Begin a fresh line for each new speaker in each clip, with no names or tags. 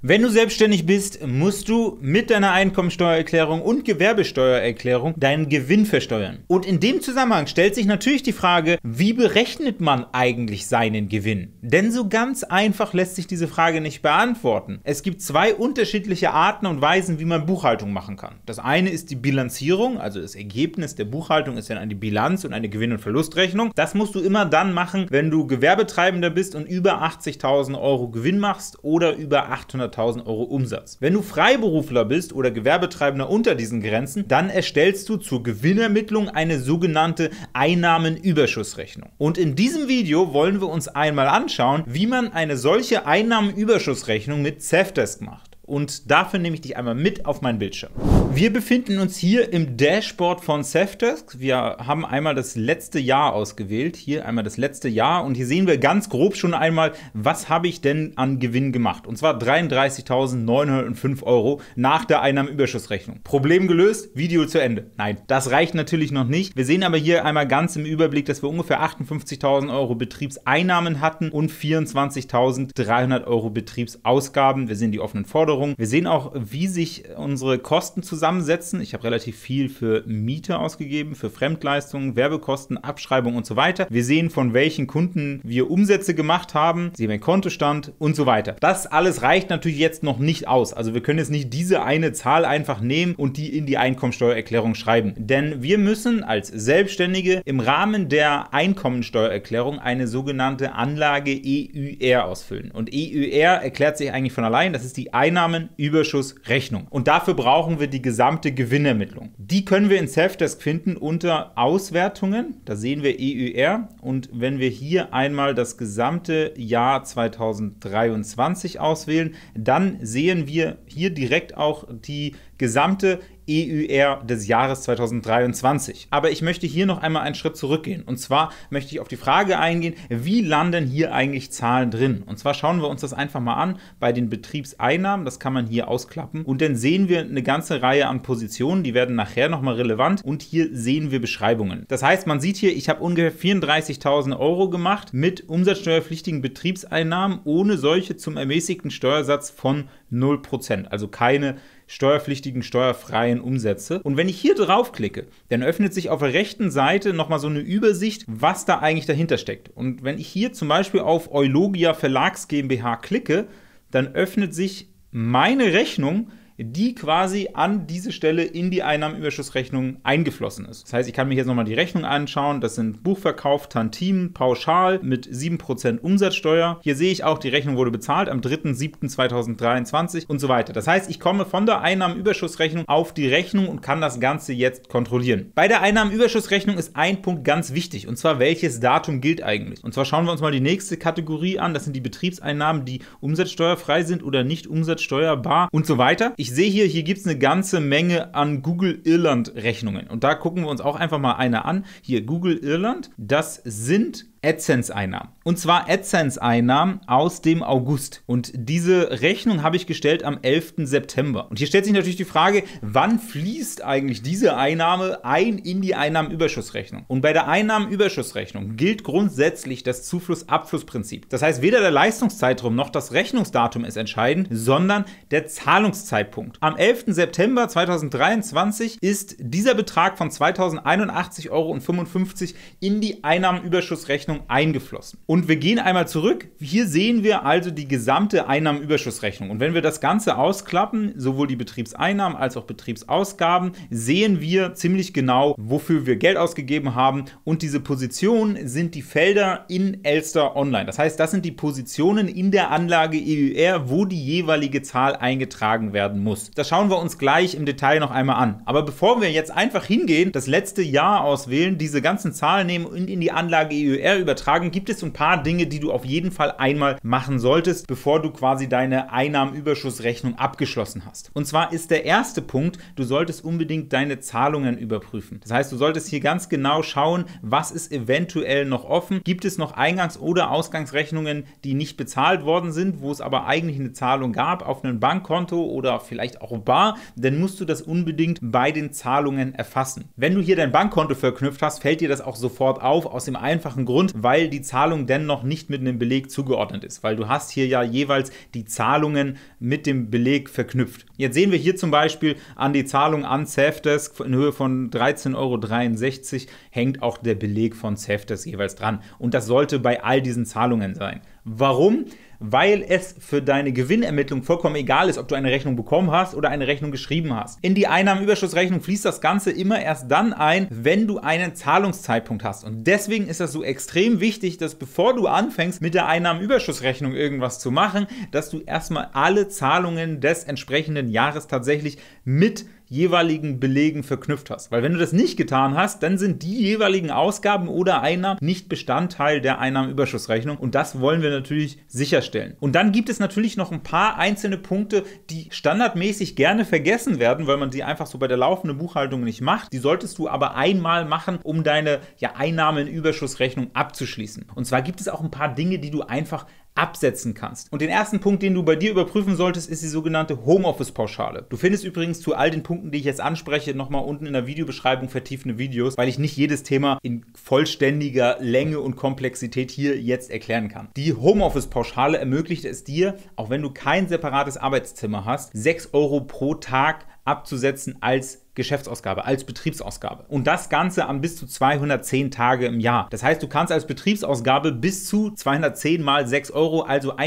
Wenn du selbstständig bist, musst du mit deiner Einkommensteuererklärung und Gewerbesteuererklärung deinen Gewinn versteuern. Und in dem Zusammenhang stellt sich natürlich die Frage, wie berechnet man eigentlich seinen Gewinn? Denn so ganz einfach lässt sich diese Frage nicht beantworten. Es gibt zwei unterschiedliche Arten und Weisen, wie man Buchhaltung machen kann. Das eine ist die Bilanzierung, also das Ergebnis der Buchhaltung ist dann eine Bilanz und eine Gewinn- und Verlustrechnung. Das musst du immer dann machen, wenn du Gewerbetreibender bist und über 80.000 € Gewinn machst oder über 800.000 € Umsatz. Wenn du Freiberufler bist oder Gewerbetreibender unter diesen Grenzen, dann erstellst du zur Gewinnermittlung eine sogenannte Einnahmenüberschussrechnung. Und in diesem Video wollen wir uns einmal anschauen, wie man eine solche Einnahmenüberschussrechnung mit Safdesk macht. Und dafür nehme ich dich einmal mit auf meinen Bildschirm. Wir befinden uns hier im Dashboard von Safdesk. Wir haben einmal das letzte Jahr ausgewählt. Hier einmal das letzte Jahr. Und hier sehen wir ganz grob schon einmal, was habe ich denn an Gewinn gemacht. Und zwar 33.905 € nach der Einnahmenüberschussrechnung. Problem gelöst, Video zu Ende. Nein, das reicht natürlich noch nicht. Wir sehen aber hier einmal ganz im Überblick, dass wir ungefähr 58.000 € Betriebseinnahmen hatten und 24.300 € Betriebsausgaben. Wir sehen die offenen Forderungen. Wir sehen auch, wie sich unsere Kosten zusammensetzen. Ich habe relativ viel für Miete ausgegeben, für Fremdleistungen, Werbekosten, Abschreibung und so weiter. Wir sehen, von welchen Kunden wir Umsätze gemacht haben, sehen wir den Kontostand und so weiter. Das alles reicht natürlich jetzt noch nicht aus. Also wir können jetzt nicht diese eine Zahl einfach nehmen und die in die Einkommensteuererklärung schreiben. Denn wir müssen als Selbstständige im Rahmen der Einkommensteuererklärung eine sogenannte Anlage EÜR ausfüllen. Und EÜR erklärt sich eigentlich von allein, das ist die Einnahmenüberschussrechnung. Und dafür brauchen wir die gesamte Gewinnermittlung. Die können wir in Safdesk finden unter Auswertungen. Da sehen wir EÜR. Und wenn wir hier einmal das gesamte Jahr 2023 auswählen, dann sehen wir hier direkt auch die gesamte EÜR des Jahres 2023. Aber ich möchte hier noch einmal einen Schritt zurückgehen. Und zwar möchte ich auf die Frage eingehen, wie landen hier eigentlich Zahlen drin? Und zwar schauen wir uns das einfach mal an bei den Betriebseinnahmen. Das kann man hier ausklappen. Und dann sehen wir eine ganze Reihe an Positionen, die werden nachher nochmal relevant. Und hier sehen wir Beschreibungen. Das heißt, man sieht hier, ich habe ungefähr 34.000 € gemacht mit umsatzsteuerpflichtigen Betriebseinnahmen ohne solche zum ermäßigten Steuersatz von 0%. Also keine steuerpflichtigen, steuerfreien Umsätze. Und wenn ich hier draufklicke, dann öffnet sich auf der rechten Seite nochmal so eine Übersicht, was da eigentlich dahinter steckt. Und wenn ich hier zum Beispiel auf Eulogia Verlags GmbH klicke, dann öffnet sich meine Rechnung, die quasi an diese Stelle in die Einnahmenüberschussrechnung eingeflossen ist. Das heißt, ich kann mir jetzt nochmal die Rechnung anschauen. Das sind Buchverkauf, Tantim, pauschal mit 7% Umsatzsteuer. Hier sehe ich auch, die Rechnung wurde bezahlt am 3.7.2023 und so weiter. Das heißt, ich komme von der Einnahmenüberschussrechnung auf die Rechnung und kann das Ganze jetzt kontrollieren. Bei der Einnahmenüberschussrechnung ist ein Punkt ganz wichtig, und zwar, welches Datum gilt eigentlich. Und zwar schauen wir uns mal die nächste Kategorie an. Das sind die Betriebseinnahmen, die umsatzsteuerfrei sind oder nicht umsatzsteuerbar und so weiter. Ich sehe hier gibt es eine ganze Menge an Google Irland Rechnungen. Und da gucken wir uns auch einfach mal eine an. Hier Google Irland, das sind AdSense-Einnahmen. Und zwar AdSense-Einnahmen aus dem August. Und diese Rechnung habe ich gestellt am 11. September. Und hier stellt sich natürlich die Frage, wann fließt eigentlich diese Einnahme ein in die Einnahmenüberschussrechnung? Und bei der Einnahmenüberschussrechnung gilt grundsätzlich das Zufluss-Abfluss-Prinzip. Das heißt, weder der Leistungszeitraum noch das Rechnungsdatum ist entscheidend, sondern der Zahlungszeitpunkt. Am 11. September 2023 ist dieser Betrag von 2.081,55 € in die Einnahmenüberschussrechnung eingeflossen. Und wir gehen einmal zurück. Hier sehen wir also die gesamte Einnahmenüberschussrechnung. Und wenn wir das Ganze ausklappen, sowohl die Betriebseinnahmen als auch Betriebsausgaben, sehen wir ziemlich genau, wofür wir Geld ausgegeben haben. Und diese Positionen sind die Felder in Elster Online. Das heißt, das sind die Positionen in der Anlage EÜR, wo die jeweilige Zahl eingetragen werden muss. Das schauen wir uns gleich im Detail noch einmal an. Aber bevor wir jetzt einfach hingehen, das letzte Jahr auswählen, diese ganzen Zahlen nehmen und in die Anlage EÜR übertragen, gibt es so ein paar Dinge, die du auf jeden Fall einmal machen solltest, bevor du quasi deine Einnahmenüberschussrechnung abgeschlossen hast. Und zwar ist der erste Punkt, du solltest unbedingt deine Zahlungen überprüfen. Das heißt, du solltest hier ganz genau schauen, was ist eventuell noch offen. Gibt es noch Eingangs- oder Ausgangsrechnungen, die nicht bezahlt worden sind, wo es aber eigentlich eine Zahlung gab auf einem Bankkonto oder vielleicht auch bar, dann musst du das unbedingt bei den Zahlungen erfassen. Wenn du hier dein Bankkonto verknüpft hast, fällt dir das auch sofort auf, aus dem einfachen Grund, Grund, weil die Zahlung dennoch nicht mit einem Beleg zugeordnet ist, weil du hast hier ja jeweils die Zahlungen mit dem Beleg verknüpft. Jetzt sehen wir hier zum Beispiel an die Zahlung an Safdesk in Höhe von 13,63 € hängt auch der Beleg von Safdesk jeweils dran. Und das sollte bei all diesen Zahlungen sein. Warum? Weil es für deine Gewinnermittlung vollkommen egal ist, ob du eine Rechnung bekommen hast oder eine Rechnung geschrieben hast. In die Einnahmenüberschussrechnung fließt das Ganze immer erst dann ein, wenn du einen Zahlungszeitpunkt hast. Und deswegen ist das so extrem wichtig, dass bevor du anfängst, mit der Einnahmenüberschussrechnung irgendwas zu machen, dass du erstmal alle Zahlungen des entsprechenden Jahres tatsächlich mit jeweiligen Belegen verknüpft hast. Weil wenn du das nicht getan hast, dann sind die jeweiligen Ausgaben oder Einnahmen nicht Bestandteil der Einnahmenüberschussrechnung und das wollen wir natürlich sicherstellen. Und dann gibt es natürlich noch ein paar einzelne Punkte, die standardmäßig gerne vergessen werden, weil man sie einfach so bei der laufenden Buchhaltung nicht macht. Die solltest du aber einmal machen, um deine Einnahmenüberschussrechnung abzuschließen. Und zwar gibt es auch ein paar Dinge, die du einfach absetzen kannst. Und den ersten Punkt, den du bei dir überprüfen solltest, ist die sogenannte Homeoffice-Pauschale. Du findest übrigens zu all den Punkten, die ich jetzt anspreche, nochmal unten in der Videobeschreibung vertiefende Videos, weil ich nicht jedes Thema in vollständiger Länge und Komplexität hier jetzt erklären kann. Die Homeoffice-Pauschale ermöglicht es dir, auch wenn du kein separates Arbeitszimmer hast, 6 € pro Tag abzusetzen als Geschäftsausgabe, als Betriebsausgabe. Und das Ganze an bis zu 210 Tage im Jahr. Das heißt, du kannst als Betriebsausgabe bis zu 210 mal 6 €, also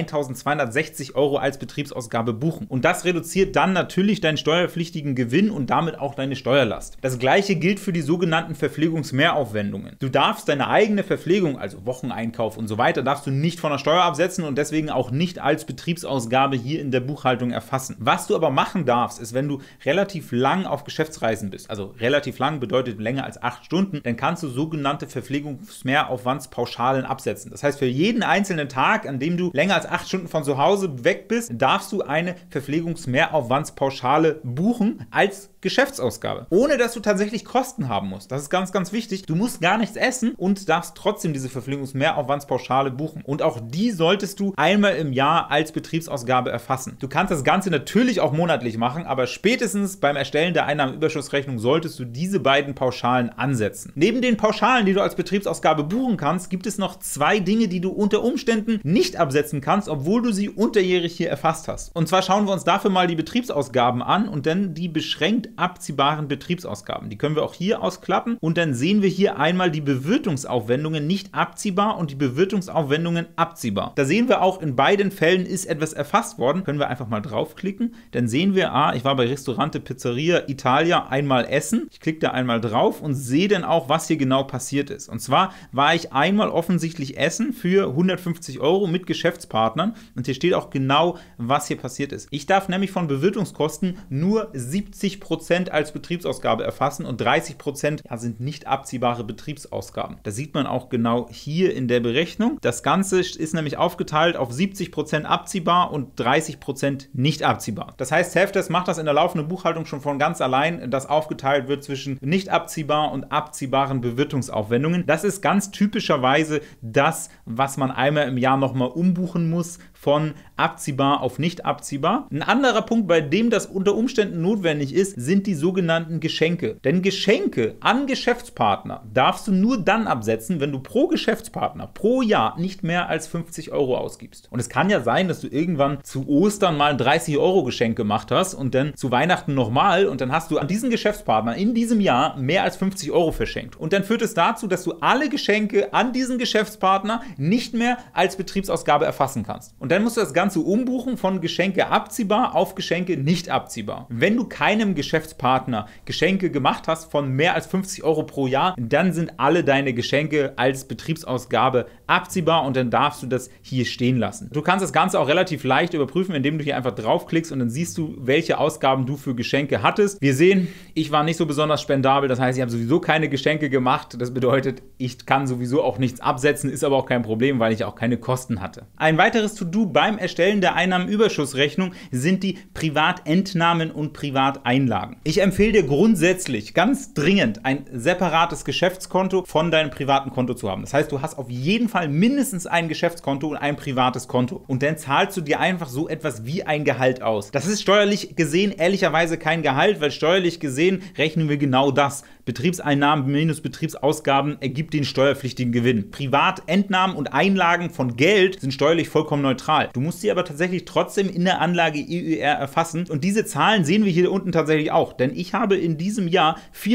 1260 € als Betriebsausgabe buchen. Und das reduziert dann natürlich deinen steuerpflichtigen Gewinn und damit auch deine Steuerlast. Das gleiche gilt für die sogenannten Verpflegungsmehraufwendungen. Du darfst deine eigene Verpflegung, also Wocheneinkauf und so weiter, darfst du nicht von der Steuer absetzen und deswegen auch nicht als Betriebsausgabe hier in der Buchhaltung erfassen. Was du aber machen darfst, ist, wenn du relativ lang auf Geschäftsreisen bist, also relativ lang bedeutet länger als 8 Stunden, dann kannst du sogenannte Verpflegungsmehraufwandspauschalen absetzen. Das heißt, für jeden einzelnen Tag, an dem du länger als 8 Stunden von zu Hause weg bist, darfst du eine Verpflegungsmehraufwandspauschale buchen als Geschäftsausgabe, ohne dass du tatsächlich Kosten haben musst. Das ist ganz, ganz wichtig. Du musst gar nichts essen und darfst trotzdem diese Verpflegungsmehraufwandspauschale buchen. Und auch die solltest du einmal im Jahr als Betriebsausgabe erfassen. Du kannst das Ganze natürlich auch monatlich machen, aber spätestens beim Erstellen der Einnahmenüberschussrechnung solltest du diese beiden Pauschalen ansetzen. Neben den Pauschalen, die du als Betriebsausgabe buchen kannst, gibt es noch 2 Dinge, die du unter Umständen nicht absetzen kannst, obwohl du sie unterjährig hier erfasst hast. Und zwar schauen wir uns dafür mal die Betriebsausgaben an und dann die beschränkt abziehbaren Betriebsausgaben. Die können wir auch hier ausklappen und dann sehen wir hier einmal die Bewirtungsaufwendungen nicht abziehbar und die Bewirtungsaufwendungen abziehbar. Da sehen wir auch, in beiden Fällen ist etwas erfasst worden. Können wir einfach mal draufklicken. Dann sehen wir, ich war bei Ristorante Pizzeria Italia einmal essen. Ich klicke da einmal drauf und sehe dann auch, was hier genau passiert ist. Und zwar war ich einmal offensichtlich essen für 150 € mit Geschäftspartnern und hier steht auch genau, was hier passiert ist. Ich darf nämlich von Bewirtungskosten nur 70% als Betriebsausgabe erfassen und 30% sind nicht abziehbare Betriebsausgaben. Das sieht man auch genau hier in der Berechnung. Das Ganze ist nämlich aufgeteilt auf 70% abziehbar und 30% nicht abziehbar. Das heißt, Safdesk macht das in der laufenden Buchhaltung schon von ganz allein, dass aufgeteilt wird zwischen nicht abziehbar und abziehbaren Bewirtungsaufwendungen. Das ist ganz typischerweise das, was man einmal im Jahr nochmal umbuchen muss, von abziehbar auf nicht abziehbar. Ein anderer Punkt, bei dem das unter Umständen notwendig ist, sind die sogenannten Geschenke. Denn Geschenke an Geschäftspartner darfst du nur dann absetzen, wenn du pro Geschäftspartner pro Jahr nicht mehr als 50 € ausgibst. Und es kann ja sein, dass du irgendwann zu Ostern mal ein 30 € Geschenk gemacht hast und dann zu Weihnachten nochmal und dann hast du an diesen Geschäftspartner in diesem Jahr mehr als 50 € verschenkt. Und dann führt es dazu, dass du alle Geschenke an diesen Geschäftspartner nicht mehr als Betriebsausgabe erfassen kannst. Und dann musst du das Ganze umbuchen von Geschenke abziehbar auf Geschenke nicht abziehbar. Wenn du keinem Geschäftspartner Geschenke gemacht hast von mehr als 50 € pro Jahr, dann sind alle deine Geschenke als Betriebsausgabe abziehbar und dann darfst du das hier stehen lassen. Du kannst das Ganze auch relativ leicht überprüfen, indem du hier einfach draufklickst und dann siehst du, welche Ausgaben du für Geschenke hattest. Wir sehen, ich war nicht so besonders spendabel, das heißt, ich habe sowieso keine Geschenke gemacht. Das bedeutet, ich kann sowieso auch nichts absetzen, ist aber auch kein Problem, weil ich auch keine Kosten hatte. Ein weiteres To-Do du beim Erstellen der Einnahmenüberschussrechnung sind die Privatentnahmen und Privateinlagen. Ich empfehle dir grundsätzlich ganz dringend ein separates Geschäftskonto von deinem privaten Konto zu haben. Das heißt, du hast auf jeden Fall mindestens ein Geschäftskonto und ein privates Konto. Und dann zahlst du dir einfach so etwas wie ein Gehalt aus. Das ist steuerlich gesehen ehrlicherweise kein Gehalt, weil steuerlich gesehen rechnen wir genau das. Betriebseinnahmen minus Betriebsausgaben ergibt den steuerpflichtigen Gewinn. Privatentnahmen und Einlagen von Geld sind steuerlich vollkommen neutral. Du musst sie aber tatsächlich trotzdem in der Anlage EUR erfassen. Und diese Zahlen sehen wir hier unten tatsächlich auch. Denn ich habe in diesem Jahr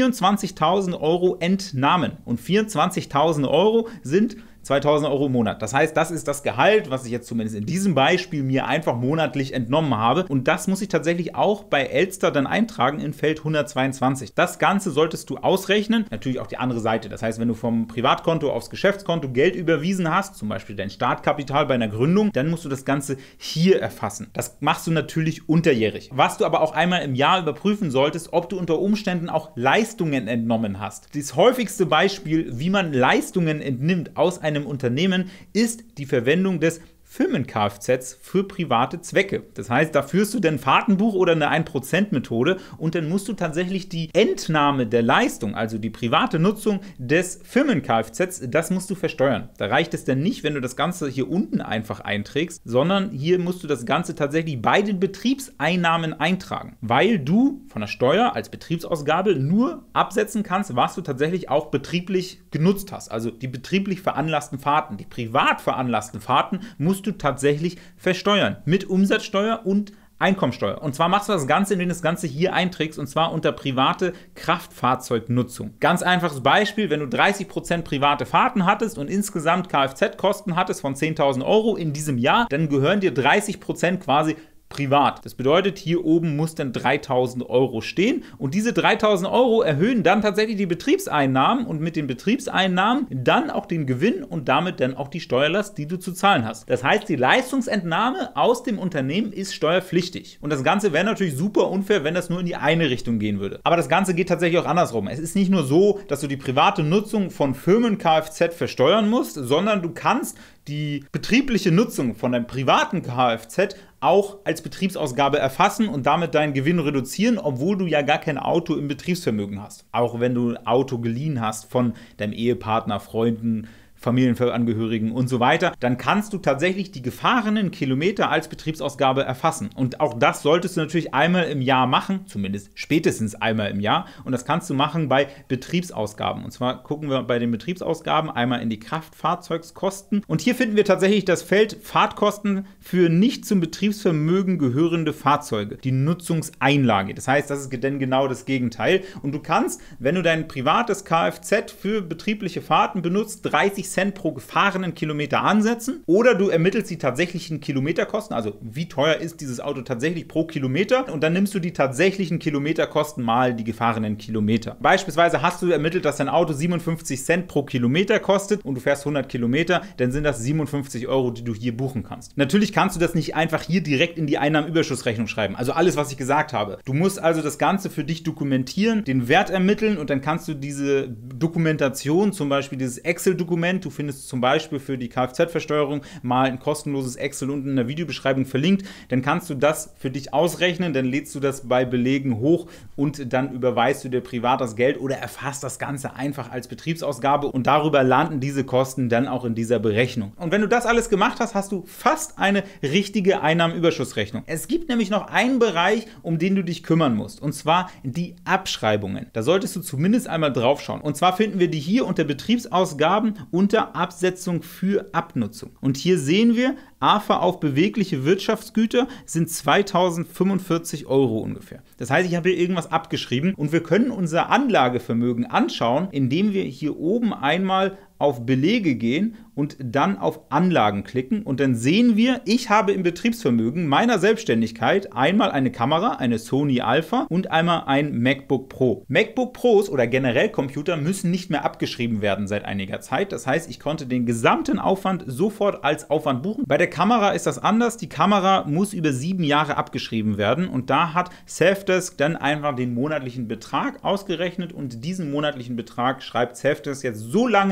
24.000 € Entnahmen. Und 24.000 € sind 2.000 € im Monat. Das heißt, das ist das Gehalt, was ich jetzt zumindest in diesem Beispiel mir einfach monatlich entnommen habe. Und das muss ich tatsächlich auch bei Elster dann eintragen in Feld 122. Das Ganze solltest du ausrechnen. Natürlich auch die andere Seite. Das heißt, wenn du vom Privatkonto aufs Geschäftskonto Geld überwiesen hast, zum Beispiel dein Startkapital bei einer Gründung, dann musst du das Ganze hier erfassen. Das machst du natürlich unterjährig. Was du aber auch einmal im Jahr überprüfen solltest, ob du unter Umständen auch Leistungen entnommen hast. Das häufigste Beispiel, wie man Leistungen entnimmt aus einem Unternehmen, ist die Verwendung des Firmen-Kfz für private Zwecke. Das heißt, da führst du dann ein Fahrtenbuch oder eine 1%-Methode und dann musst du tatsächlich die Entnahme der Leistung, also die private Nutzung des Firmen-Kfz, das musst du versteuern. Da reicht es dann nicht, wenn du das Ganze hier unten einfach einträgst, sondern hier musst du das Ganze tatsächlich bei den Betriebseinnahmen eintragen, weil du von der Steuer als Betriebsausgabe nur absetzen kannst, was du tatsächlich auch betrieblich genutzt hast. Also die betrieblich veranlassten Fahrten, die privat veranlassten Fahrten musst du tatsächlich versteuern mit Umsatzsteuer und Einkommensteuer. Und zwar machst du das Ganze, indem du das Ganze hier einträgst, und zwar unter private Kraftfahrzeugnutzung. Ganz einfaches Beispiel, wenn du 30% private Fahrten hattest und insgesamt Kfz-Kosten hattest von 10.000 € in diesem Jahr, dann gehören dir 30% quasi privat. Das bedeutet, hier oben muss dann 3.000 € stehen und diese 3.000 € erhöhen dann tatsächlich die Betriebseinnahmen und mit den Betriebseinnahmen dann auch den Gewinn und damit dann auch die Steuerlast, die du zu zahlen hast. Das heißt, die Leistungsentnahme aus dem Unternehmen ist steuerpflichtig. Und das Ganze wäre natürlich super unfair, wenn das nur in die eine Richtung gehen würde. Aber das Ganze geht tatsächlich auch andersrum. Es ist nicht nur so, dass du die private Nutzung von Firmen-Kfz versteuern musst, sondern du kannst die betriebliche Nutzung von deinem privaten Kfz auch als Betriebsausgabe erfassen und damit deinen Gewinn reduzieren, obwohl du ja gar kein Auto im Betriebsvermögen hast. Auch wenn du ein Auto geliehen hast von deinem Ehepartner, Freunden, Familienangehörigen und so weiter, dann kannst du tatsächlich die gefahrenen Kilometer als Betriebsausgabe erfassen. Und auch das solltest du natürlich einmal im Jahr machen, zumindest spätestens einmal im Jahr. Und das kannst du machen bei Betriebsausgaben. Und zwar gucken wir bei den Betriebsausgaben einmal in die Kraftfahrzeugskosten. Und hier finden wir tatsächlich das Feld Fahrtkosten für nicht zum Betriebsvermögen gehörende Fahrzeuge, die Nutzungseinlage. Das heißt, das ist dann genau das Gegenteil. Und du kannst, wenn du dein privates Kfz für betriebliche Fahrten benutzt, 30 Cent pro gefahrenen Kilometer ansetzen, oder du ermittelst die tatsächlichen Kilometerkosten, also wie teuer ist dieses Auto tatsächlich pro Kilometer, und dann nimmst du die tatsächlichen Kilometerkosten mal die gefahrenen Kilometer. Beispielsweise hast du ermittelt, dass dein Auto 57 Cent pro Kilometer kostet und du fährst 100 Kilometer, dann sind das 57 €, die du hier buchen kannst. Natürlich kannst du das nicht einfach hier direkt in die Einnahmenüberschussrechnung schreiben, also alles, was ich gesagt habe. Du musst also das Ganze für dich dokumentieren, den Wert ermitteln und dann kannst du diese Dokumentation, zum Beispiel dieses Excel-Dokument, du findest zum Beispiel für die Kfz-Versteuerung mal ein kostenloses Excel unten in der Videobeschreibung verlinkt. Dann kannst du das für dich ausrechnen, dann lädst du das bei Belegen hoch und dann überweist du dir privat das Geld oder erfasst das Ganze einfach als Betriebsausgabe und darüber landen diese Kosten dann auch in dieser Berechnung. Und wenn du das alles gemacht hast, hast du fast eine richtige Einnahmenüberschussrechnung. Es gibt nämlich noch einen Bereich, um den du dich kümmern musst, und zwar die Abschreibungen. Da solltest du zumindest einmal drauf schauen. Und zwar finden wir die hier unter Betriebsausgaben unter Absetzung für Abnutzung. Und hier sehen wir, AFA auf bewegliche Wirtschaftsgüter sind 2.045 € ungefähr. Das heißt, ich habe hier irgendwas abgeschrieben und wir können unser Anlagevermögen anschauen, indem wir hier oben einmal auf Belege gehen und dann auf Anlagen klicken und dann sehen wir, ich habe im Betriebsvermögen meiner Selbstständigkeit einmal eine Kamera, eine Sony Alpha und einmal ein MacBook Pro. MacBook Pros oder generell Computer müssen nicht mehr abgeschrieben werden seit einiger Zeit. Das heißt, ich konnte den gesamten Aufwand sofort als Aufwand buchen. Bei der Kamera ist das anders. Die Kamera muss über 7 Jahre abgeschrieben werden und da hat Safdesk dann einfach den monatlichen Betrag ausgerechnet und diesen monatlichen Betrag schreibt Safdesk jetzt so lange ab,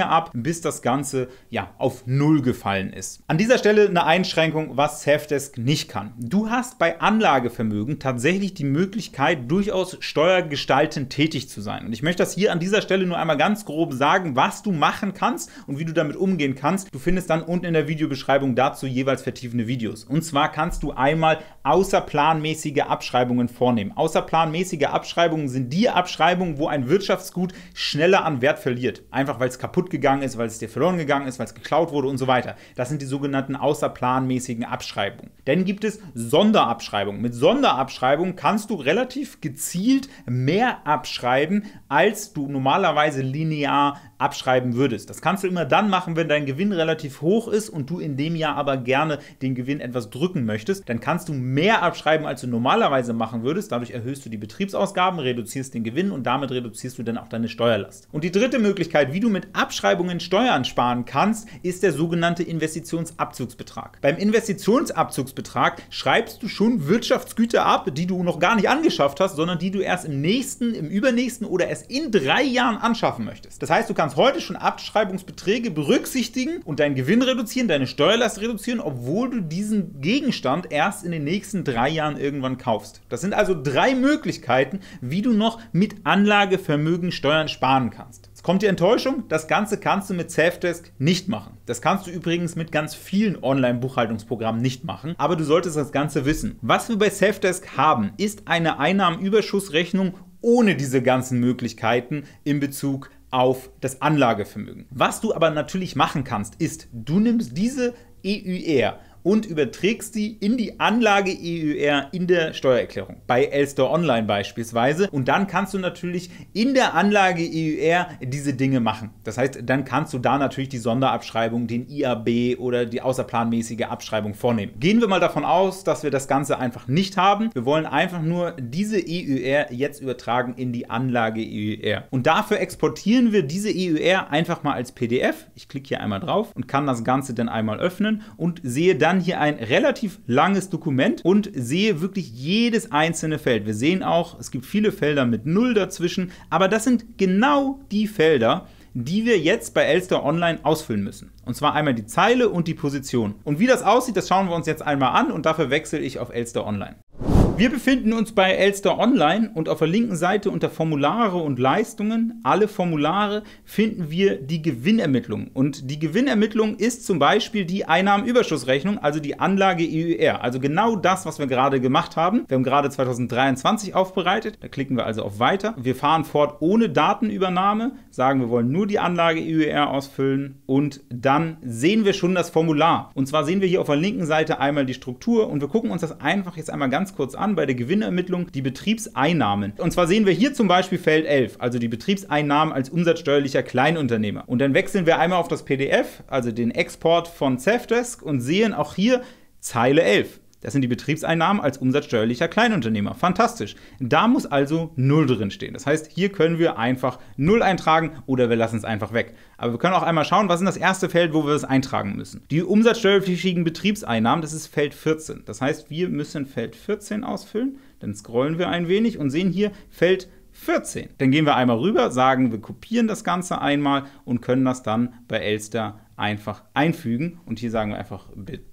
bis das Ganze ja auf 0 gefallen ist. An dieser Stelle eine Einschränkung, was Safdesk nicht kann. Du hast bei Anlagevermögen tatsächlich die Möglichkeit, durchaus steuergestaltend tätig zu sein. Und ich möchte das hier an dieser Stelle nur einmal ganz grob sagen, was du machen kannst und wie du damit umgehen kannst. Du findest dann unten in der Videobeschreibung dazu jeweils vertiefende Videos. Und zwar kannst du einmal außerplanmäßige Abschreibungen vornehmen. Außerplanmäßige Abschreibungen sind die Abschreibungen, wo ein Wirtschaftsgut schneller an Wert verliert. Einfach weil es kaputt gegangen ist, weil es dir verloren gegangen ist, weil es geklaut wurde und so weiter. Das sind die sogenannten außerplanmäßigen Abschreibungen. Dann gibt es Sonderabschreibungen. Mit Sonderabschreibungen kannst du relativ gezielt mehr abschreiben, als du normalerweise linear abschreiben würdest. Das kannst du immer dann machen, wenn dein Gewinn relativ hoch ist und du in dem Jahr aber gerne den Gewinn etwas drücken möchtest. Dann kannst du mehr abschreiben, als du normalerweise machen würdest. Dadurch erhöhst du die Betriebsausgaben, reduzierst den Gewinn und damit reduzierst du dann auch deine Steuerlast. Und die dritte Möglichkeit, wie du mit Abschreibungen Steuern sparen kannst, ist der sogenannte Investitionsabzugsbetrag. Beim Investitionsabzugsbetrag schreibst du schon Wirtschaftsgüter ab, die du noch gar nicht angeschafft hast, sondern die du erst im nächsten, im übernächsten oder erst in 3 Jahren anschaffen möchtest. Das heißt, du kannst heute schon Abschreibungsbeträge berücksichtigen und deinen Gewinn reduzieren, deine Steuerlast reduzieren, obwohl du diesen Gegenstand erst in den nächsten 3 Jahren irgendwann kaufst. Das sind also 3 Möglichkeiten, wie du noch mit Anlagevermögen Steuern sparen kannst. Jetzt kommt die Enttäuschung, das Ganze kannst du mit Safdesk nicht machen. Das kannst du übrigens mit ganz vielen Online-Buchhaltungsprogrammen nicht machen, aber du solltest das Ganze wissen. Was wir bei Safdesk haben, ist eine Einnahmenüberschussrechnung ohne diese ganzen Möglichkeiten in Bezug auf das Anlagevermögen. Was du aber natürlich machen kannst, ist, du nimmst diese EUR und überträgst die in die Anlage-EUR in der Steuererklärung, bei Elster Online beispielsweise. Und dann kannst du natürlich in der Anlage-EUR diese Dinge machen. Das heißt, dann kannst du da natürlich die Sonderabschreibung, den IAB oder die außerplanmäßige Abschreibung vornehmen. Gehen wir mal davon aus, dass wir das Ganze einfach nicht haben. Wir wollen einfach nur diese EUR jetzt übertragen in die Anlage-EUR. Und dafür exportieren wir diese EUR einfach mal als PDF. Ich klicke hier einmal drauf und kann das Ganze dann einmal öffnen und sehe dann hier ein relativ langes Dokument und sehe wirklich jedes einzelne Feld. Wir sehen auch, es gibt viele Felder mit 0 dazwischen, aber das sind genau die Felder, die wir jetzt bei Elster Online ausfüllen müssen. Und zwar einmal die Zeile und die Position. Und wie das aussieht, das schauen wir uns jetzt einmal an und dafür wechsle ich auf Elster Online. Wir befinden uns bei Elster Online und auf der linken Seite unter Formulare und Leistungen, alle Formulare, finden wir die Gewinnermittlung. Und die Gewinnermittlung ist zum Beispiel die Einnahmenüberschussrechnung, also die Anlage EUR. Also genau das, was wir gerade gemacht haben. Wir haben gerade 2023 aufbereitet, da klicken wir also auf Weiter. Wir fahren fort ohne Datenübernahme, sagen wir wollen nur die Anlage EUR ausfüllen und dann sehen wir schon das Formular. Und zwar sehen wir hier auf der linken Seite einmal die Struktur und wir gucken uns das einfach jetzt einmal ganz kurz an bei der Gewinnermittlung, die Betriebseinnahmen. Und zwar sehen wir hier zum Beispiel Feld 11, also die Betriebseinnahmen als umsatzsteuerlicher Kleinunternehmer. Und dann wechseln wir einmal auf das PDF, also den Export von Safdesk und sehen auch hier Zeile 11. Das sind die Betriebseinnahmen als umsatzsteuerlicher Kleinunternehmer. Fantastisch. Da muss also 0 drin stehen. Das heißt, hier können wir einfach 0 eintragen oder wir lassen es einfach weg. Aber wir können auch einmal schauen, was ist das erste Feld, wo wir es eintragen müssen. Die umsatzsteuerpflichtigen Betriebseinnahmen, das ist Feld 14. Das heißt, wir müssen Feld 14 ausfüllen. Dann scrollen wir ein wenig und sehen hier Feld 14. Dann gehen wir einmal rüber, sagen, wir kopieren das Ganze einmal und können das dann bei Elster einfach einfügen. Und hier sagen wir einfach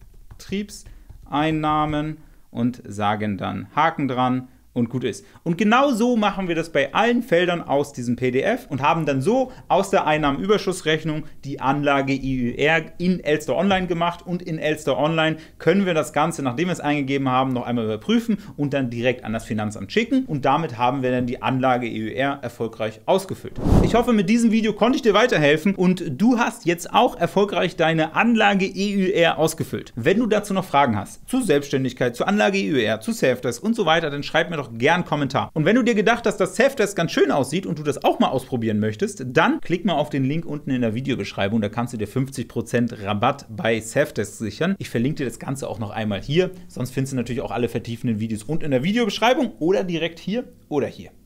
Betriebseinnahmen und sagen dann Haken dran und gut ist. Und genau so machen wir das bei allen Feldern aus diesem PDF und haben dann so aus der Einnahmenüberschussrechnung die Anlage EUR in Elster Online gemacht und in Elster Online können wir das Ganze, nachdem wir es eingegeben haben, noch einmal überprüfen und dann direkt an das Finanzamt schicken und damit haben wir dann die Anlage EUR erfolgreich ausgefüllt. Ich hoffe, mit diesem Video konnte ich dir weiterhelfen und du hast jetzt auch erfolgreich deine Anlage EUR ausgefüllt. Wenn du dazu noch Fragen hast, zu Selbstständigkeit, zur Anlage EUR, zu Safdesk und so weiter, dann schreib mir doch gerne einen Kommentar. Und wenn du dir gedacht hast, dass Safdesk ganz schön aussieht und du das auch mal ausprobieren möchtest, dann klick mal auf den Link unten in der Videobeschreibung, da kannst du dir 50% Rabatt bei Safdesk sichern. Ich verlinke dir das Ganze auch noch einmal hier, sonst findest du natürlich auch alle vertiefenden Videos unten in der Videobeschreibung oder direkt hier oder hier.